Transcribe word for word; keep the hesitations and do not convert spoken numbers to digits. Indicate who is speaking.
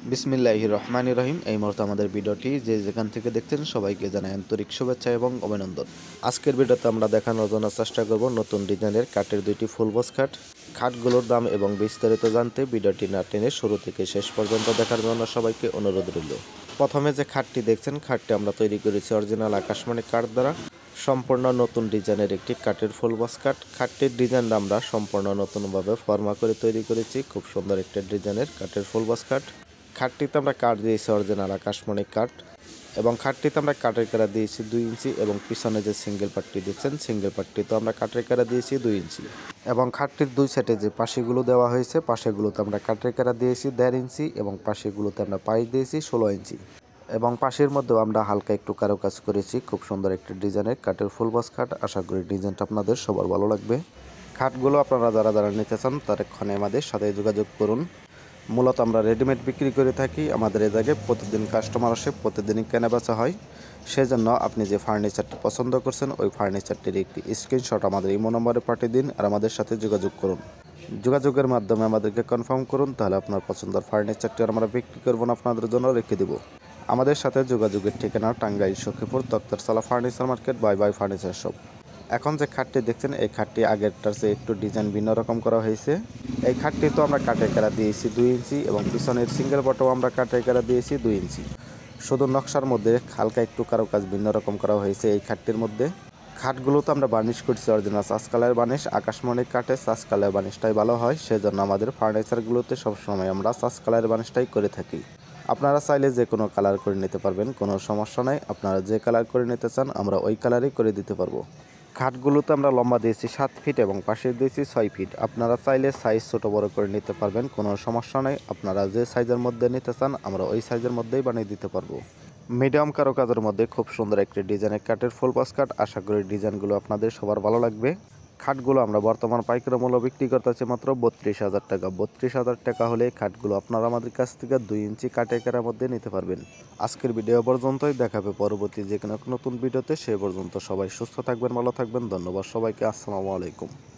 Speaker 1: বিসমিল্লাহির রহমানির রহিম। এই মুহূর্তে আমাদের ভিডিওটি যে যেখান থেকে দেখছেন সবাইকে জানাই আন্তরিক শুভেচ্ছা এবং অভিনন্দন। আজকের ভিডিওতে আমরা দেখানোর জন্য চেষ্টা করব নতুন ডিজাইনের কাঠের দুইটি ফুল বক্স খাট। খাটগুলোর দাম এবং বিস্তারিত জানতে ভিডিওটি না টেনে শুরু থেকে শেষ পর্যন্ত দেখার জন্য সবাইকে অনুরোধ রইল। প্রথমে যে খাটটি দেখছেন, খাটটি আমরা তৈরি করেছি অরিজিনাল আকাশমণি কাঠ দ্বারা। সম্পূর্ণ নতুন ডিজাইনের একটি কাঠের ফুল বক্স খাট। খাটটির ডিজাইনটা আমরা সম্পূর্ণ নতুনভাবে ফর্মা করে তৈরি করেছি। খুব সুন্দর একটি ডিজাইনের কাঠের ফুল বক্স খাট। খাটটিতে আমরা কাঠ দিয়েছি অরিজিনাল আকাশমণি কাঠ, এবং খাটটিতে আমরা কাঠের কারা দিয়েছি দুই ইঞ্চি, এবং পিছনে যে সিঙ্গেল পাটটি দিচ্ছেন সিঙ্গেল পাটটিতে আমরা কাঠের কারা দিয়েছি দুই ইঞ্চি, এবং খাটটির দুই সাইডে যে পাশেগুলো দেওয়া হয়েছে পাশেগুলোতে আমরা কাঠের কারা দিয়েছি দেড় ইঞ্চি, এবং পাশেগুলোতে আমরা পাইপ দিয়েছি ষোলো ইঞ্চি, এবং পাশের মধ্যেও আমরা হালকা একটু কারুকাজ করেছি। খুব সুন্দর একটি ডিজাইনের কাঠের ফুল বক্স খাট। আশা করি ডিজাইনটা আপনাদের সবার ভালো লাগবে। খাটগুলো আপনারা যারা যারা নিতে চান তারা এক্ষণে আমাদের সাথে যোগাযোগ করুন। মূলত আমরা রেডিমেড বিক্রি করে থাকি। আমাদের এই জায়গায় প্রতিদিন কাস্টমার আসে, প্রতিদিনই কেনাবেচা হয়। সেজন্য আপনি যে ফার্নিচারটি পছন্দ করছেন ওই ফার্নিচারটির একটি স্ক্রিনশট আমাদের ইমো নম্বরে পাঠিয়ে দিন আর আমাদের সাথে যোগাযোগ করুন। যোগাযোগের মাধ্যমে আমাদেরকে কনফার্ম করুন, তাহলে আপনার পছন্দের ফার্নিচারটি আমরা বিক্রি করব না, আপনাদের জন্য রেখে দেব। আমাদের সাথে যোগাযোগের ঠিকানা টাঙ্গাইল সখীপুর তক্তারসালা ফার্নিচার মার্কেট, বাই বাই ফার্নিচার শপ। এখন যে খাটটি দেখছেন এই খাটটি আগেরটার চেয়ে একটু ডিজাইন ভিন্ন রকম করা হয়েছে। এই খাটটি তো আমরা কাঠের কারা দিয়েছি দুই ইঞ্চি, এবং পিছনের সিঙ্গেল বটও আমরা কাঠের কারা দিয়েছি দুই ইঞ্চি। শুধু নকশার মধ্যে হালকা একটু কারুকাজ ভিন্ন রকম করা হয়েছে এই খাটটির মধ্যে। খাটগুলো তো আমরা বার্নিশ করছি অরিজিনাল সাস কালার বার্নিশ। আকাশমণি কাঠে সাস কালার বার্নিশটাই ভালো হয়, সেজন্য আমাদের ফার্নিচারগুলোতে সবসময় আমরা সাস কালার বার্নিশটাই করে থাকি। আপনারা চাইলে যে কোনো কালার করে নিতে পারবেন, কোনো সমস্যা নাই। আপনারা যে কালার করে নিতে চান আমরা ওই কালারই করে দিতে পারবো। খাটগুলোতে আমরা লম্বা দিয়েছি সাত ফিট এবং পাশে দিয়েছি ছয় ফিট। আপনারা চাইলে সাইজ ছোটো বড়ো করে নিতে পারবেন, কোনো সমস্যা নেই। আপনারা যে সাইজের মধ্যে নিতে চান আমরা ওই সাইজের মধ্যেই বানিয়ে দিতে পারবো। মিডিয়াম কারুকাজের মধ্যে খুব সুন্দর একটি ডিজাইনের কাঠের ফুল বক্স খাট। আশা করি ডিজাইনগুলো আপনাদের সবার ভালো লাগবে। খাটগুলো আমরা বর্তমান পাইকারি মূল্য বিক্রি করতেছি মাত্র বত্রিশ হাজার টাকা। বত্রিশ হাজার টাকা হলে খাটগুলো আপনারা আমাদের কাছ থেকে দুই ইঞ্চি কাঠের কারার মধ্যে নিতে পারবেন। আজকের ভিডিও পর্যন্তই, দেখাবে পরবর্তী যে কোনো নতুন ভিডিওতে। সে পর্যন্ত সবাই সুস্থ থাকবেন, ভালো থাকবেন। ধন্যবাদ সবাইকে। আসসালামু আলাইকুম।